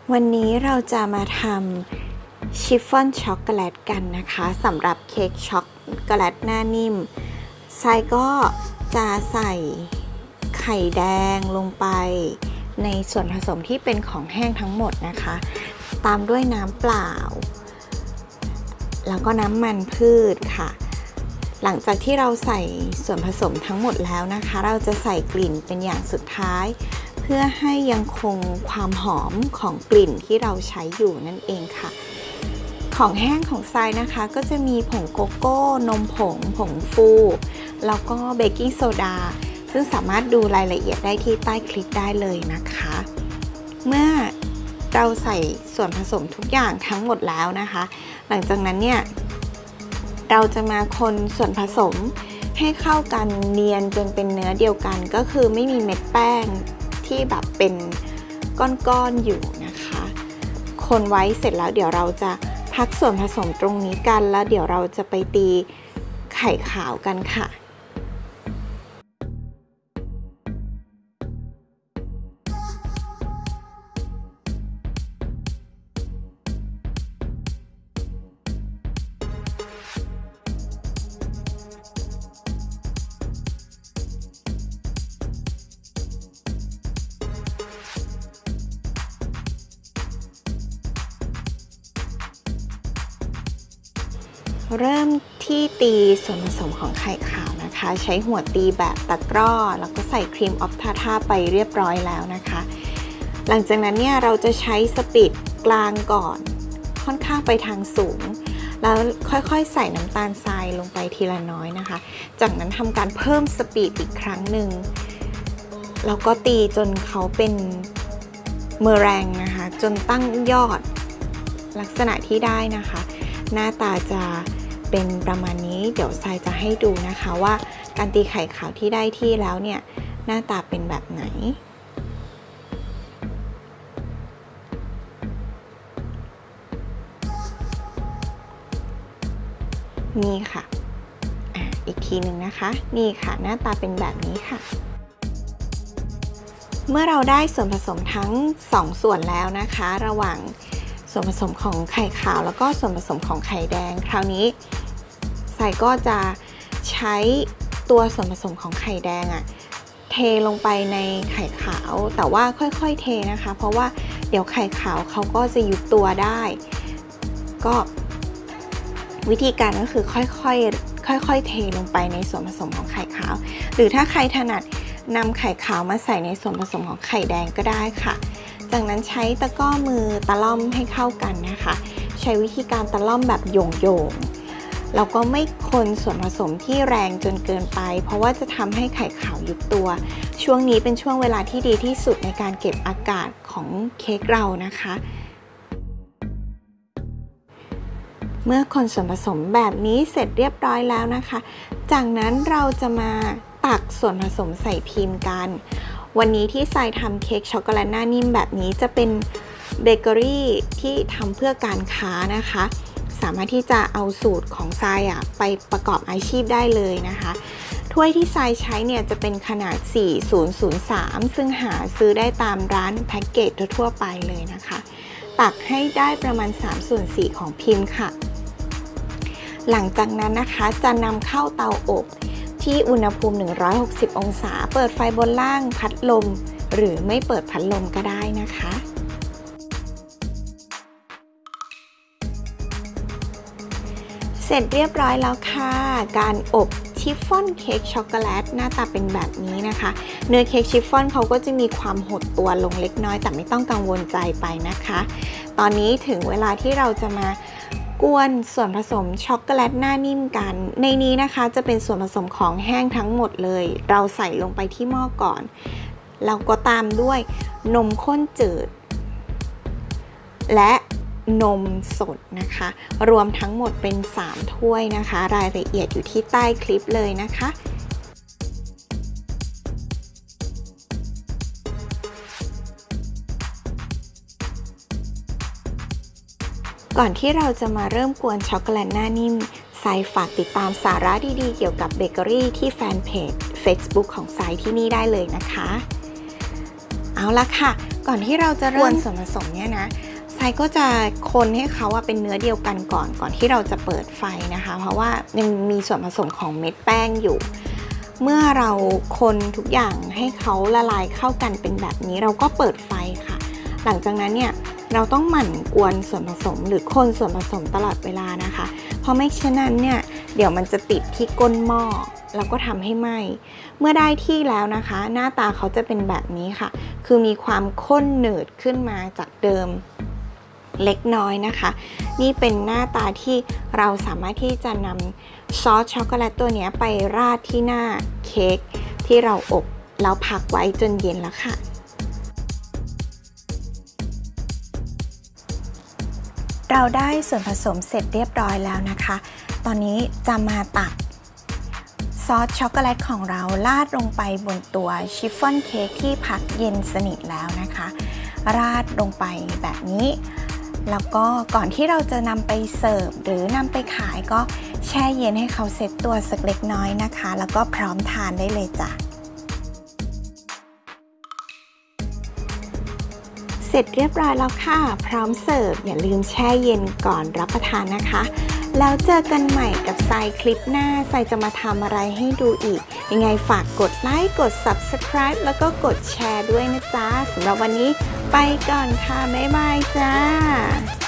วันนี้เราจะมาทำชิฟฟ่อนช็อกโกแลตกันนะคะสำหรับเค้กช็อกโกแลตหน้านิ่มทรายก็จะใส่ไข่แดงลงไปในส่วนผสมที่เป็นของแห้งทั้งหมดนะคะตามด้วยน้ำเปล่าแล้วก็น้ำมันพืชค่ะหลังจากที่เราใส่ส่วนผสมทั้งหมดแล้วนะคะเราจะใส่กลิ่นเป็นอย่างสุดท้ายเพื่อให้ยังคงความหอมของกลิ่นที่เราใช้อยู่นั่นเองค่ะของแห้งของทรายนะคะก็จะมีผงโกโก้นมผงฟูแล้วก็เบกกิ้งโซดาซึ่งสามารถดูรายละเอียดได้ที่ใต้คลิปได้เลยนะคะเมื่อเราใส่ส่วนผสมทุกอย่างทั้งหมดแล้วนะคะหลังจากนั้นเนี่ยเราจะมาคนส่วนผสมให้เข้ากันเนียนจนเป็นเนื้อเดียวกันก็คือไม่มีเม็ดแป้งที่แบบเป็นก้อนๆอยู่นะคะคนไว้เสร็จแล้วเดี๋ยวเราจะพักส่วนผสมตรงนี้กันแล้วเดี๋ยวเราจะไปตีไข่ขาวกันค่ะเริ่มที่ตีส่วนผสมของไข่ขาวนะคะใช้หัวตีแบบตะกร้อแล้วก็ใส่ครีมออฟทาท่าไปเรียบร้อยแล้วนะคะหลังจากนั้นเนี่ยเราจะใช้สปีดกลางก่อนค่อนข้างไปทางสูงแล้วค่อยๆใส่น้ำตาลทรายลงไปทีละน้อยนะคะจากนั้นทำการเพิ่มสปีดอีกครั้งหนึ่งแล้วก็ตีจนเขาเป็นเมอแรงนะคะจนตั้งยอดลักษณะที่ได้นะคะหน้าตาจะเป็นประมาณนี้เดี๋ยวทรายจะให้ดูนะคะว่าการตีไข่ขาวที่ได้ที่แล้วเนี่ยหน้าตาเป็นแบบไหนนี่ค่ะอีกทีหนึ่งนะคะนี่ค่ะหน้าตาเป็นแบบนี้ค่ะเมื่อเราได้ส่วนผสมทั้ง2ส่วนแล้วนะคะระหว่างส่วนผสมของไข่ขาวแล้วก็ส่วนผสมของไข่แดงคราวนี้ทรายก็จะใช้ตัวส่วนผสมของไข่แดงเทลงไปในไข่ขาวแต่ว่าค่อยๆเทนะคะเพราะว่าเดี๋ยวไข่ขาวเขาก็จะยุบตัวได้ก็วิธีการก็คือค่อยๆเทลงไปในส่วนผสมของไข่ขาวหรือถ้าใครถนัดนำไข่ขาวมาใส่ในส่วนผสมของไข่แดงก็ได้ค่ะจากนั้นใช้ตะกร้อมือตะล่อมให้เข้ากันนะคะใช้วิธีการตะล่อมแบบโยงๆแล้วก็ไม่คนส่วนผสมที่แรงจนเกินไปเพราะว่าจะทำให้ไข่ขาวยุบตัวช่วงนี้เป็นช่วงเวลาที่ดีที่สุดในการเก็บอากาศของเค้กเรานะคะเมื่อคนส่วนผสมแบบนี้เสร็จเรียบร้อยแล้วนะคะจากนั้นเราจะมาตักส่วนผสมใส่พิมพ์กันวันนี้ที่ทรายทำเค้กช็อกโกแลตหน้านิ่มแบบนี้จะเป็นเบเกอรี่ที่ทำเพื่อการค้านะคะสามารถที่จะเอาสูตรของทรายไปประกอบอาชีพได้เลยนะคะถ้วยที่ทรายใช้เนี่ยจะเป็นขนาด4003ซึ่งหาซื้อได้ตามร้านแพ็กเกจทั่วไปเลยนะคะตักให้ได้ประมาณ3/4ของพิมพ์ค่ะหลังจากนั้นนะคะจะนำเข้าเตาอบที่อุณหภูมิ160องศาเปิดไฟบนล่างพัดลมหรือไม่เปิดพัดลมก็ได้นะคะเสร็จเรียบร้อยแล้วค่ะการอบชิฟฟ่อนเค้กช็อกโกแลตหน้าตาเป็นแบบนี้นะคะเนื้อเค้กชิฟฟ่อนเขาก็จะมีความหดตัวลงเล็กน้อยแต่ไม่ต้องกังวลใจไปนะคะตอนนี้ถึงเวลาที่เราจะมากวนส่วนผสมช็อกโกแลตหน้านิ่มกันในนี้นะคะจะเป็นส่วนผสมของแห้งทั้งหมดเลยเราใส่ลงไปที่หม้อก่อนแล้วก็ตามด้วยนมข้นจืดและนมสดนะคะรวมทั้งหมดเป็น3ถ้วยนะคะรายละเอียดอยู่ที่ใต้คลิปเลยนะคะก่อนที่เราจะมาเริ่มกวนช็อกโกแลตหน้านิ่มทรายฝากติดตามสาระดีๆเกี่ยวกับเบเกอรี่ที่แฟนเพจ Facebook ของทรายที่นี่ได้เลยนะคะเอาละค่ะก่อนที่เราจะเริ่มส่วนผสมเนี่ยนะทรายก็จะคนให้เขาเป็นเนื้อเดียวกันก่อนที่เราจะเปิดไฟนะคะเพราะว่ายังมีส่วนผสมของเม็ดแป้งอยู่เมื่อเราคนทุกอย่างให้เขาละลายเข้ากันเป็นแบบนี้เราก็เปิดไฟค่ะหลังจากนั้นเนี่ยเราต้องหมั่นกวนส่วนผสมหรือคนส่วนผสมตลอดเวลานะคะเพราะไม่เช่นนั้นเนี่ยเดี๋ยวมันจะติดที่ก้นหม้อแล้วก็ทำให้ไหม้เมื่อได้ที่แล้วนะคะหน้าตาเขาจะเป็นแบบนี้ค่ะคือมีความข้นหนืดขึ้นมาจากเดิมเล็กน้อยนะคะนี่เป็นหน้าตาที่เราสามารถที่จะนำซอสช็อกโกแลตตัวนี้ไปราดที่หน้าเค้กที่เราอบแล้วพักไว้จนเย็นแล้วค่ะเราได้ส่วนผสมเสร็จเรียบร้อยแล้วนะคะตอนนี้จะมาตักซอสช็อกโกแลตของเราราดลงไปบนตัวชิฟฟ่อนเค้กที่พักเย็นสนิทแล้วนะคะราดลงไปแบบนี้แล้วก็ก่อนที่เราจะนำไปเสิร์ฟหรือนำไปขายก็แช่เย็นให้เขาเซ็ตตัวสักเล็กน้อยนะคะแล้วก็พร้อมทานได้เลยจ้ะเสร็จเรียบร้อยแล้วค่ะพร้อมเสิร์ฟอย่าลืมแช่เย็นก่อนรับประทานนะคะแล้วเจอกันใหม่กับทรายคลิปหน้าทรายจะมาทำอะไรให้ดูอีกยังไงฝากกดไลค์กด Subscribe แล้วก็กดแชร์ด้วยนะจ๊ะสำหรับวันนี้ไปก่อนค่ะบ๊ายบายจ้า